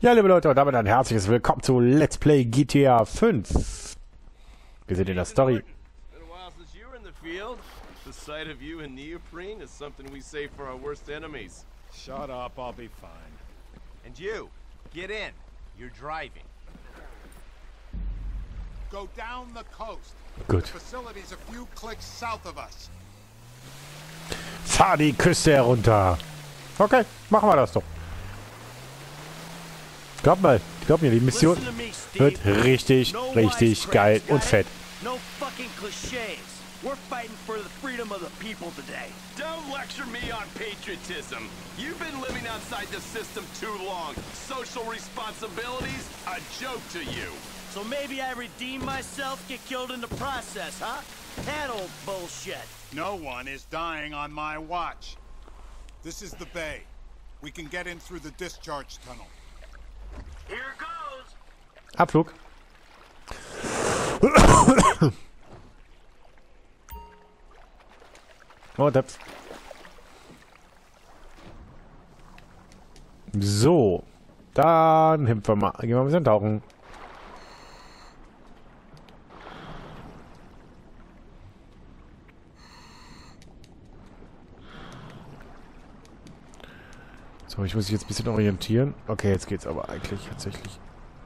Ja, liebe Leute, und damit ein herzliches Willkommen zu Let's Play GTA 5. Wir sind in der Story. The sight of you in neoprene is something we save for our worst enemies. Shut up, I'll be fine. And you, get in. You're driving. Go down the coast. Gut. The facility's a few clicks south of us. Fahr die Küste herunter. Okay, machen wir das doch. Glaub mir, die Mission wird richtig geil und fett. No fucking cliches. We're fighting for the freedom of the people today. Don't lecture me on patriotism. You've been living outside the system too long. Social responsibilities, a joke to you. So maybe I redeem myself, get killed in the process, huh? That old bullshit. No one is dying on my watch. This is the bay. We can get in through the discharge tunnel. Here goes. Abflug. Oh, das. So. Dann gehen wir mal ein bisschen tauchen. So, ich muss mich jetzt ein bisschen orientieren. Okay, jetzt geht's aber eigentlich tatsächlich.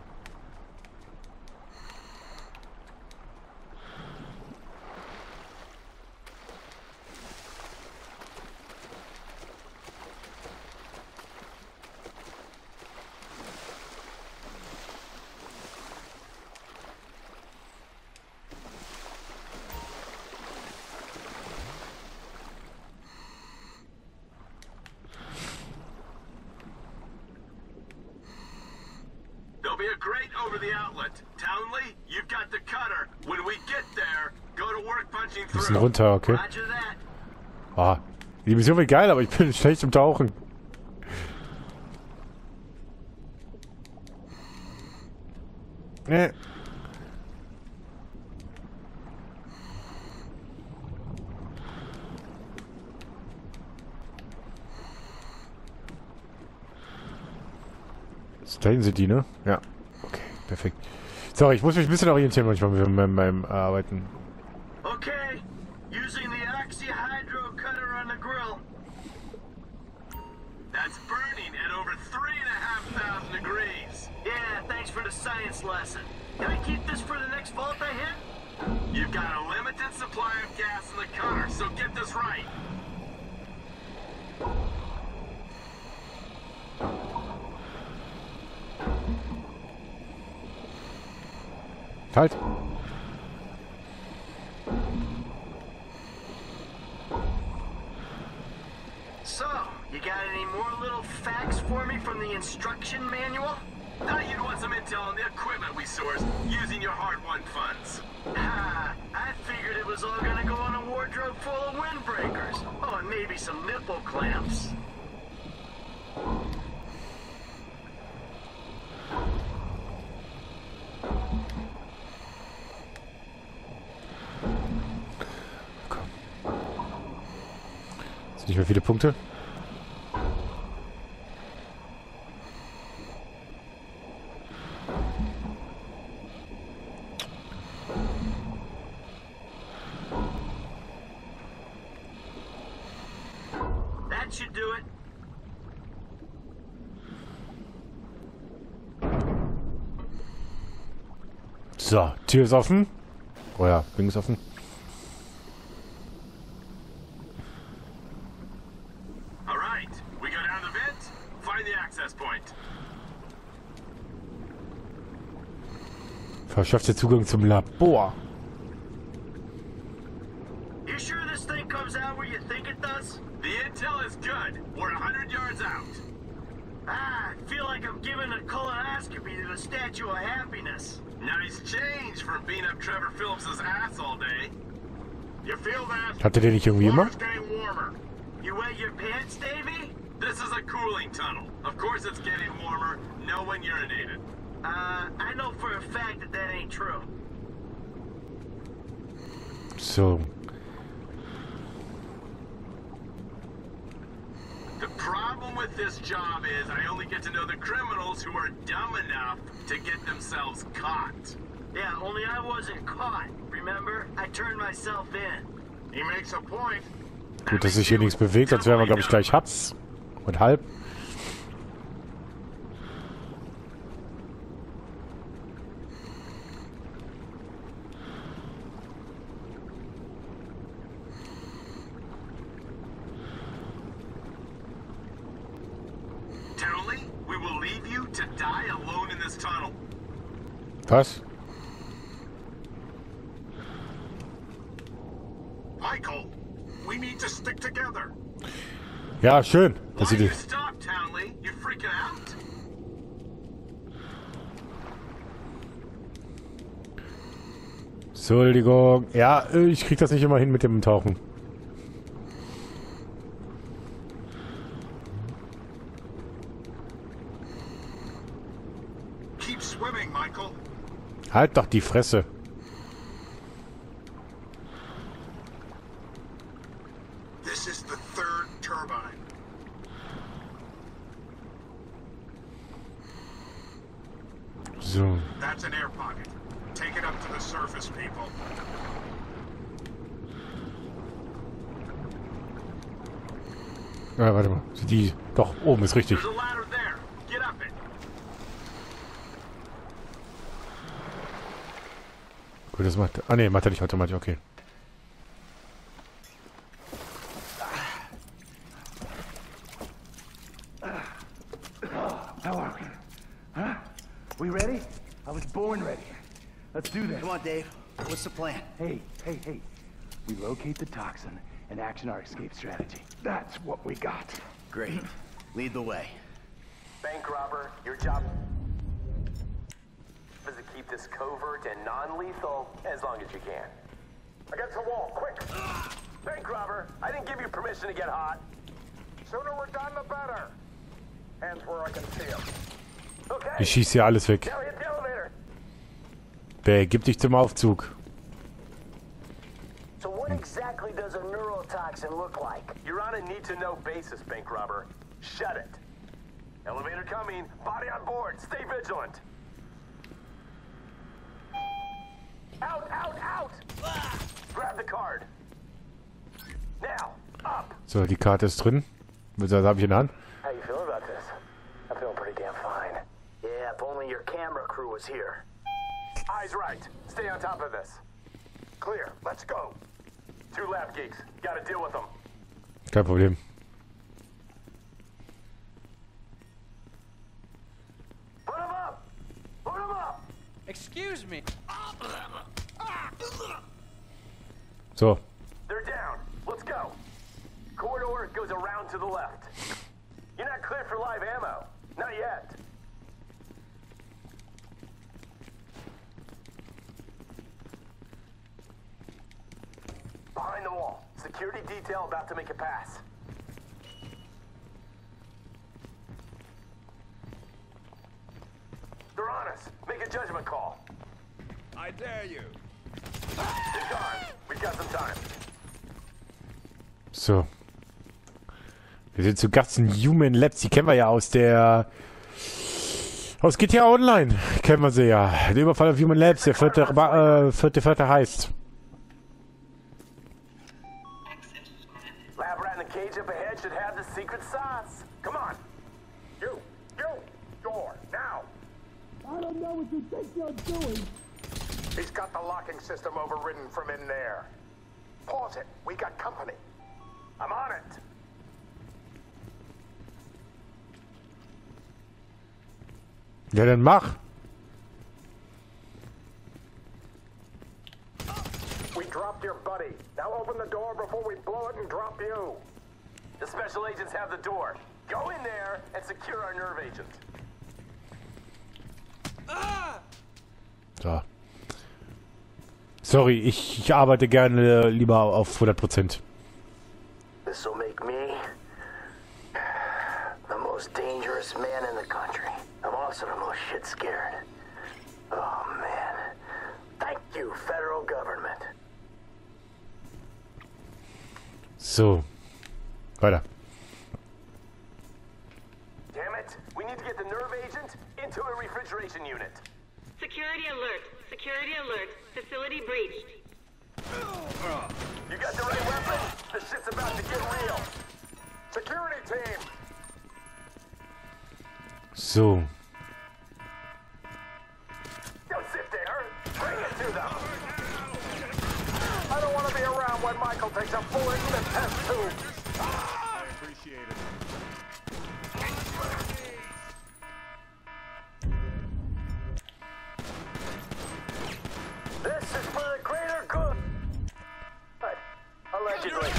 There'll be a grate over the outlet. Townley, you've got the cutter. When we get there, go to work punching through. Bisschen runter, okay. Roger that. Ah, die Mission wird geil, aber ich bin schlecht im Tauchen. Nee. Da hinten sind die, ne? Ja. Okay, perfekt. Sorry, ich muss mich ein bisschen orientieren manchmal mit meinem Arbeiten. Okay, using the oxyhydro cutter on the grill. That's burning at over 3,500 degrees. Yeah, thanks for the science lesson. Can I keep this for the next vault I hit? You've got a limited supply of gas in the cutter, so get this right. Halt! So, you got any more little facts for me from the instruction manual? Thought you'd want some intel on the equipment we sourced using your hard-won funds. Ah, I figured it was all gonna go on a wardrobe full of windbreakers. Oh, and maybe some nipple clamps. Sind nicht mehr viele Punkte. That should do it. So, Tür ist offen. Oh ja, Ding ist offen. All right, we go down the vent, find the access point. Verschafft der Zugang zum Labor. You sure this thing comes out where you think it does? The intel is good. We're 100 yards out. Ah, I feel like I'm giving a colonoscopy to the Statue of Happiness. Nice change from beating up Trevor Phillips's ass all day. You feel that? Habt ihr den nicht irgendwie immer? Water's getting warmer. You wet your pants, Davey? This is a cooling tunnel. Of course it's getting warmer. No one urinated. I know for a fact that that ain't true. So. The problem with this job is, I only get to know the criminals who are dumb enough to get themselves caught. Yeah, only I wasn't caught. Remember? I turned myself in. He makes a point. Gut, dass sich hier nichts bewegt, sonst wären wir, glaube ich, gleich Hatz und halb. Townley, we will leave you to die alone in this tunnel. Was? Michael, we need to stick together. Ja, schön. Why Dass sie you die... stop, Townley? You freaking out? Entschuldigung. Ja, ich krieg das nicht immer hin mit dem Tauchen. Keep swimming, Michael. Halt doch die Fresse. This is the third turbine. So. That's an air pocket. Take it up to the surface, people. Ja, warte mal. Die... Doch, oben ist richtig. There's a ladder there. Get up it. Gut, das macht... Ah, ne, macht er nicht automatisch. Okay. How are we? Huh? We ready? I was born ready. Let's do this. Come on, Dave. What's the plan? Hey. We locate the toxin and action our escape strategy. That's what we got. Great. Lead the way. Bank robber, your job is to keep this covert and non-lethal as long as you can. Against the wall, quick! Bank robber, I didn't give you permission to get hot. Sooner we're done, the better. Hands where I can see them. Okay. Ich schieße hier alles weg. Now hit the elevator. Begib dich zum Aufzug. So what exactly does a neurotoxin look like? You're on a need-to-know basis, bank robber. Shut it. Elevator coming. Body on board. Stay vigilant. Out! Grab the card. Now, up. So, die Karte ist drin. Was habe ich in der Hand? How you feeling about this? I'm feeling pretty damn fine. Yeah, if only your camera crew was here. Eyes right. Stay on top of this. Clear. Let's go. 2 lab geeks. Gotta deal with them. Kein Problem. Put them up! Put them up! Excuse me. So. They're down. Let's go. Corridor goes around to the left. You're not clear for live ammo. Not yet. Behind the wall. Security detail about to make a pass. They're on us. Make a judgment call. I dare you. They're gone. We've got some time. So. Wir sind zu Gast in Human Labs. Die kennen wir ja aus der... Aus GTA Online. Kennen wir sie ja. Der Überfall auf Human Labs. Der vierte heißt. Lab rat in the cage up ahead should have the secret sauce. Come on. You. Door. Now. I don't know what you think you're doing. He's got the locking system overridden from in there. Pause it. We got company. I'm on it. Ja, dann mach. We dropped your buddy. Now open the door before we blow it and drop you. The special agents have the door. Go in there and secure our nerve agent. So. Sorry, ich arbeite gerne lieber auf 100%. This will make me the most dangerous man in the country. I'm also the most shit scared. Oh man. Thank you, federal government. So. Weiter. alert. Security alert. Facility breached. You got the right weapon? This shit's about to get real. Security team! So. Don't sit there. Bring it to them. I don't want to be around when Michael takes a bullet in the test tube. I appreciate it. This is for the greater good. Allegedly.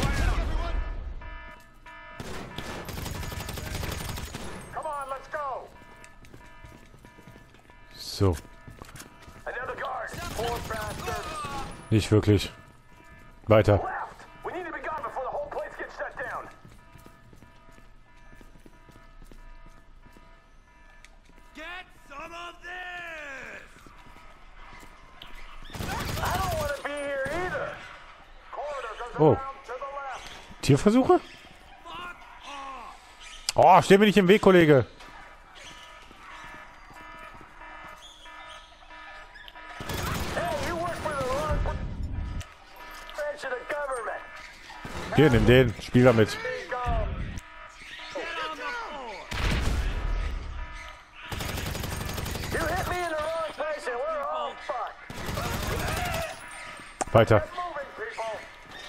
Come on, let's go. So. Another guard. Poor bastard. Nicht wirklich. Weiter. Left. We need to be gone before the whole place gets shut down. Get some of this! I don't want to be here either. Corridor goes Oh. around to the left. Tierversuche? Oh, steh mir nicht im Weg, Kollege. Hey, you work for the wrong branch of the government. Hier, nimm den. Spiel damit. Be gone. You hit me in the wrong place and we're all fucked. Weiter. Moving, people.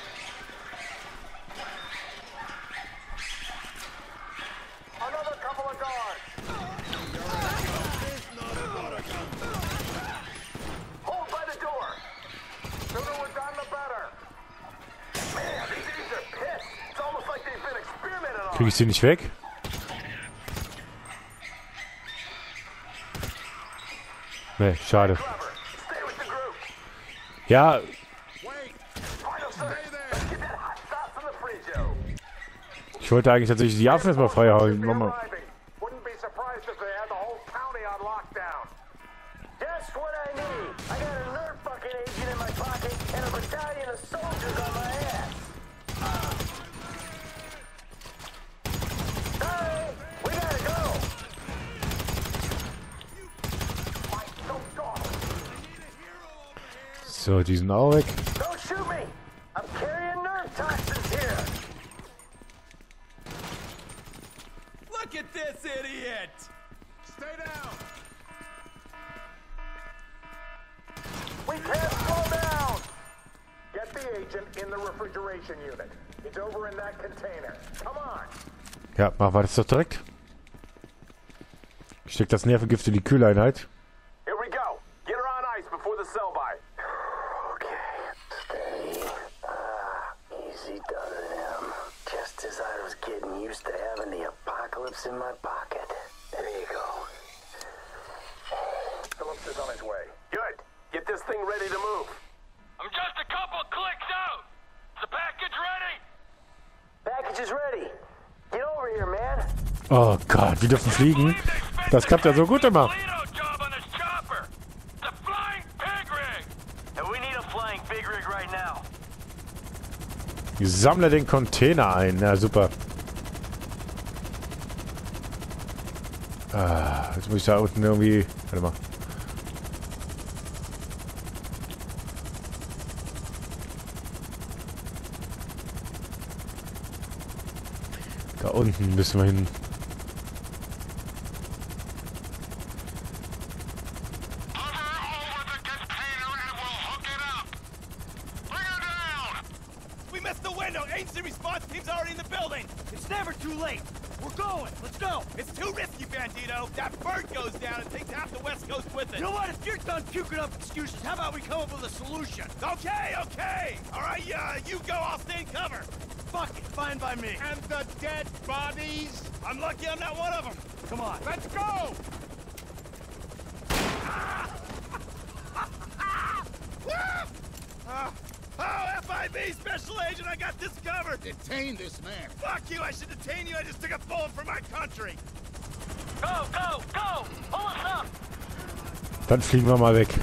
Another couple of guards. Hold by the door. Sooner we're done, the better. Man, these idiots are pissed. It's almost like they've been experimented on. Krieg ich sie nicht weg? Nee, schade. Clever. Stay with the group. Ja, Final sir. Let's get that hot sauce in the frigo. ich wollte eigentlich tatsächlich die Affen erstmal freihauen. Mach mal. Arriving. Wouldn't be surprised if they had the whole county on lockdown. Just what I need. I got a nerve fucking agent in my pocket and a battalion of soldiers on my ass. Sorry, we gotta go. Mike, don't go. So, die sind auch weg. Don't shoot me. I'm carrying nerve toxins here. Look at this idiot! Stay down. We can't slow down. Get the agent in the refrigeration unit. It's over in that container. Come on. Ja, machen wir das doch direkt. Ich steck das Nervengift in die Kühleinheit. Here we go. Get her on ice before the sell-by. Okay, steady. Easy done him. Just as I was getting used to having the apocalypse in my pocket. There you go. Phillips is on his way. Good. Get this thing ready to move. I'm just a couple clicks out! Is the package ready? Package is ready. Get over here, man. Oh Gott, wir dürfen fliegen. Das klappt ja so gut immer. Job on this chopper! It's a flying pig rig! And we need a flying big rig right now. Ich sammle den Container ein. Ja, super. Ah, jetzt muss ich da unten irgendwie... Warte mal. Da unten müssen wir hin. We missed the window! Agency response team's already in the building! It's never too late! We're going! Let's go! It's too risky, Bandito! That bird goes down and takes half the West Coast with it! You know what? If you're done puking up excuses, how about we come up with a solution? Okay, okay! Alright, you go, I'll stay in cover! Fuck it, fine by me. And the dead bodies? I'm lucky I'm not one of them! Come on. Let's go! Oh, FIB Special Agent, I got this covered! Detain this man. Fuck you, I should detain you, I just took a bullet for my country! Go, go, go! Pull us up! Dann fliegen wir mal weg.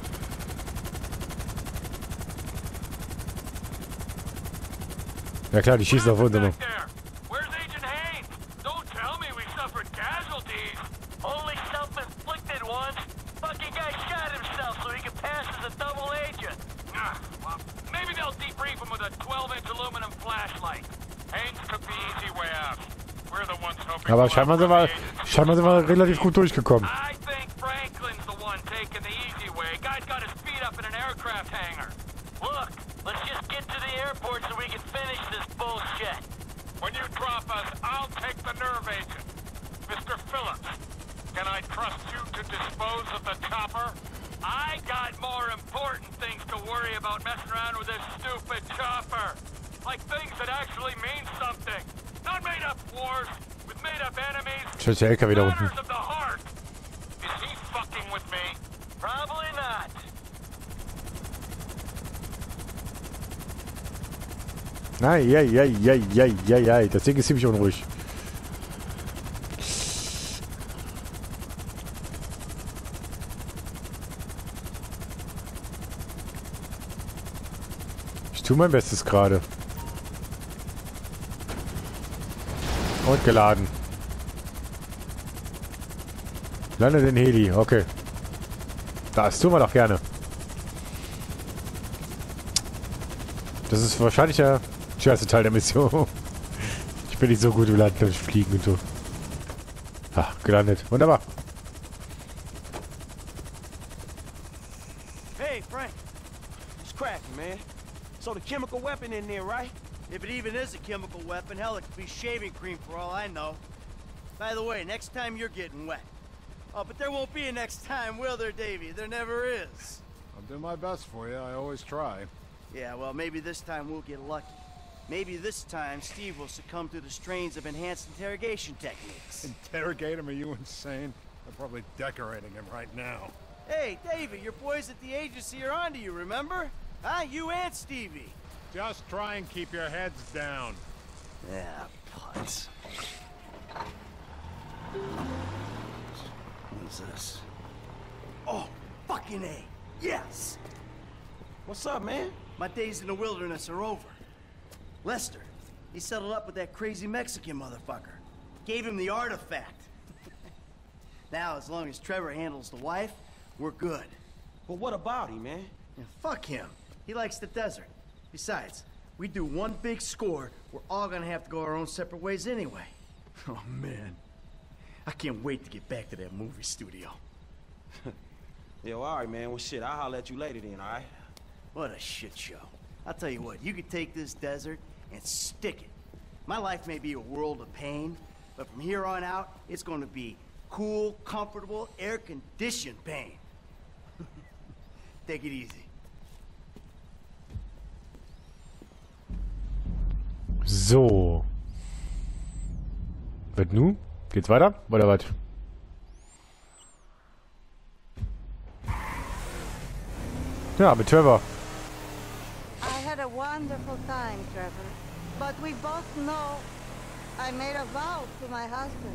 Ja klar, die schießen auf uns immer. Where's Agent Haynes? Don't tell me we suffered casualties! Only self-inflicted ones. Fucking guy shot himself. Aber scheinbar sind wir relativ gut durchgekommen. I think Franklin's the one taking the easy way. Guy's got his feet up in an aircraft hangar. Look, let's just get to the airport so we can finish this bullshit. When you drop us, I'll take the nerve agent. Mr. Phillips, can I trust you to dispose of the chopper? I got more important things to worry about messing around with this stupid chopper. Like things that actually mean something. Not made up wars with made up enemies. Scheiße, der LKW da unten. Matters of the heart. Is he fucking with me? Probably not. Nein, das Ding ist ziemlich unruhig. Ich tue mein Bestes gerade. Und geladen. Lande den Heli, okay. Das tun wir doch gerne. Das ist wahrscheinlich der schwerste Teil der Mission. Ich bin nicht so gut im Landen und Fliegen und so. Ah, gelandet. Wunderbar. Hey, Frank. What's cracking, man? So the chemical weapon in there, right? If it even is a chemical weapon, hell, it could be shaving cream for all I know. By the way, next time you're getting wet. Oh, but there won't be a next time, will there, Davey? There never is. I'll do my best for you. I always try. Yeah, well, maybe this time we'll get lucky. Maybe this time Steve will succumb to the strains of enhanced interrogation techniques. Interrogate him? Are you insane? They're probably decorating him right now. Hey, Davey, your boys at the agency are onto you, remember? Huh? You and Stevie. Just try and keep your heads down. Yeah, putz. What's this? Oh, fucking A. Yes! What's up, man? My days in the wilderness are over. Lester, he settled up with that crazy Mexican motherfucker. Gave him the artifact. Now, as long as Trevor handles the wife, we're good. But what about him, man? Yeah, fuck him. He likes the desert. Besides, we do one big score, we're all gonna have to go our own separate ways anyway. Oh, man. I can't wait to get back to that movie studio. Yo, all right, man. Well, shit, I'll holler at you later then, all right? What a shit show. I'll tell you what, you could take this desert and stick it. My life may be a world of pain, but from here on out, it's gonna be cool, comfortable, air-conditioned pain. Take it easy. So. Wird nun? Geht's weiter? Oder was? Ja, mit Trevor. I had a wonderful time, Trevor. But we both know I made a vow to my husband.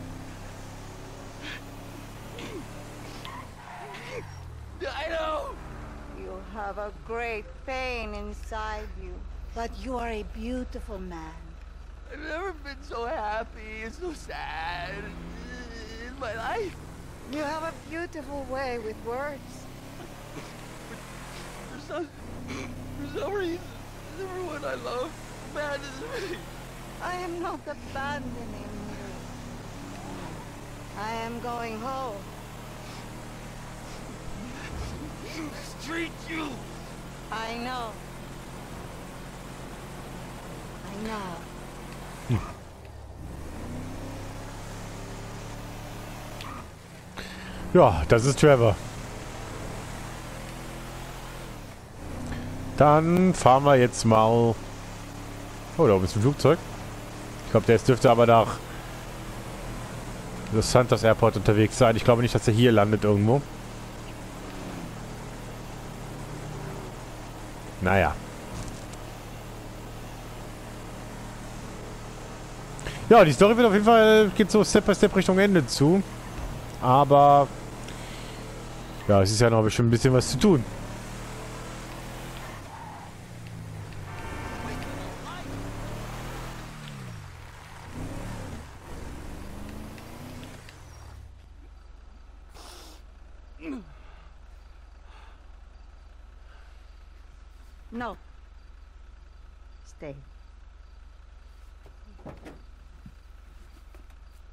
I know! You have a great pain inside you, but you are a beautiful man. I've never been so happy and so sad in my life. You have a beautiful way with words. For some reason, everyone I love abandons me. I am not abandoning you. I am going home. Street you! I know. I know. Ja, das ist Trevor. Dann fahren wir jetzt mal... Oh, da oben ist ein Flugzeug. Ich glaube, der dürfte aber nach Los Santos Airport unterwegs sein. Ich glaube nicht, dass er hier landet irgendwo. Naja. Ja, die Story wird auf jeden Fall, geht so Step by Step Richtung Ende zu. Aber ja, es ist ja noch bestimmt ein bisschen was zu tun. No. Stay.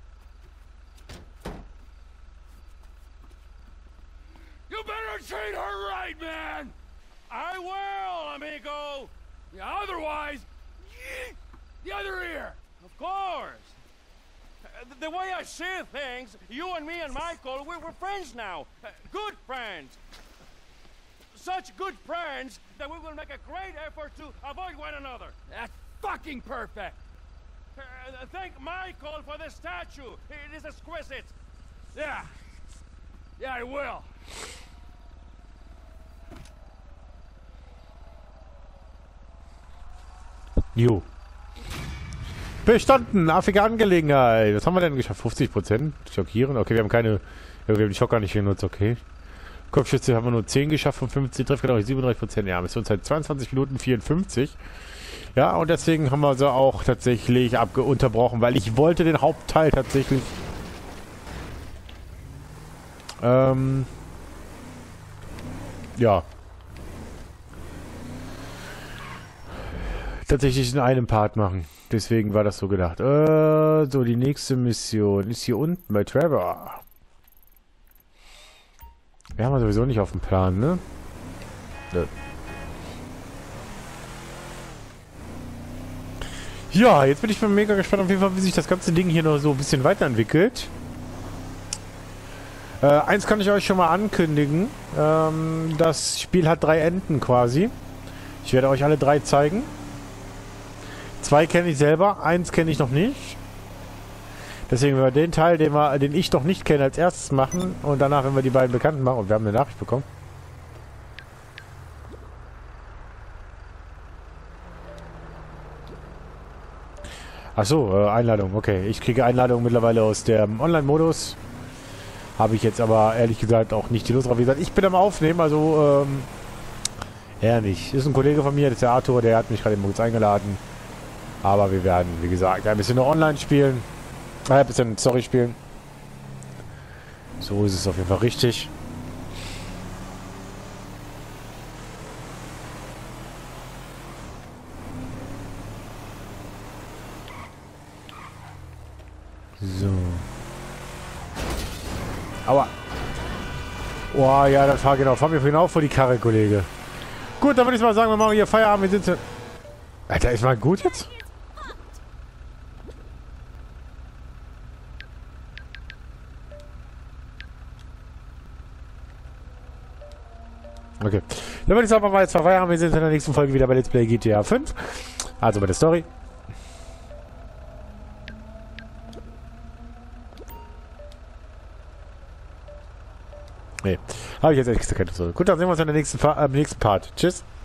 right, man! I will, amigo! Yeah, otherwise, yeet, the other ear! Of course! The way I see things, you and me and Michael, we're friends now. Good friends. Such good friends that we will make a great effort to avoid one another. That's fucking perfect. Thank Michael for the statue. It is exquisite. Yeah. Yeah, I will. Jo. Bestanden, affige Angelegenheit. Was haben wir denn geschafft? 50%? Schockieren. Okay, wir haben keine... Wir haben die Schocker nicht genutzt, okay. Kopfschütze haben wir nur 10 geschafft von 50, Treffer 37%. Ja, Missionszeit 22 Minuten 54. Ja, und deswegen haben wir sie auch tatsächlich unterbrochen, weil ich wollte den Hauptteil tatsächlich... ja. Tatsächlich in einem Part machen. Deswegen war das so gedacht. So, die nächste Mission ist hier unten bei Trevor. Wir haben wir sowieso nicht auf dem Plan, ne? Nö. Ja, jetzt bin ich mal mega gespannt auf jeden Fall, wie sich das ganze Ding hier noch so ein bisschen weiterentwickelt. Eins kann ich euch schon mal ankündigen. Das Spiel hat 3 Enden quasi. Ich werde euch alle 3 zeigen. 2 kenne ich selber, 1 kenne ich noch nicht. Deswegen werden wir den Teil, den ich noch nicht kenne, als erstes machen. Und danach, wenn wir die beiden Bekannten machen. Und wir haben eine Nachricht bekommen. Achso, Einladung. Okay, ich kriege Einladung mittlerweile aus dem Online-Modus. Habe ich jetzt aber ehrlich gesagt auch nicht die Lust drauf. Wie gesagt, ich bin am Aufnehmen, also ehrlich. Ist ein Kollege von mir, das ist der Arthur, der hat mich gerade im Modus eingeladen. Aber wir werden, wie gesagt, ein bisschen noch online spielen. Ein bisschen Story spielen. So ist es auf jeden Fall richtig. So. Aua. Oh ja, dann fahr mir vorhin auch vor die Karre, Kollege. Gut, dann würde ich mal sagen, wir machen hier Feierabend. Wir sind... Alter, ist mal gut jetzt? Okay. Dann würde ich sagen, mal jetzt Feierabend. Wir sind in der nächsten Folge wieder bei Let's Play GTA 5. Also bei der Story. Nee. Habe ich jetzt ehrlich gesagt keine Story. Gut, dann sehen wir uns in der nächsten Part. Tschüss.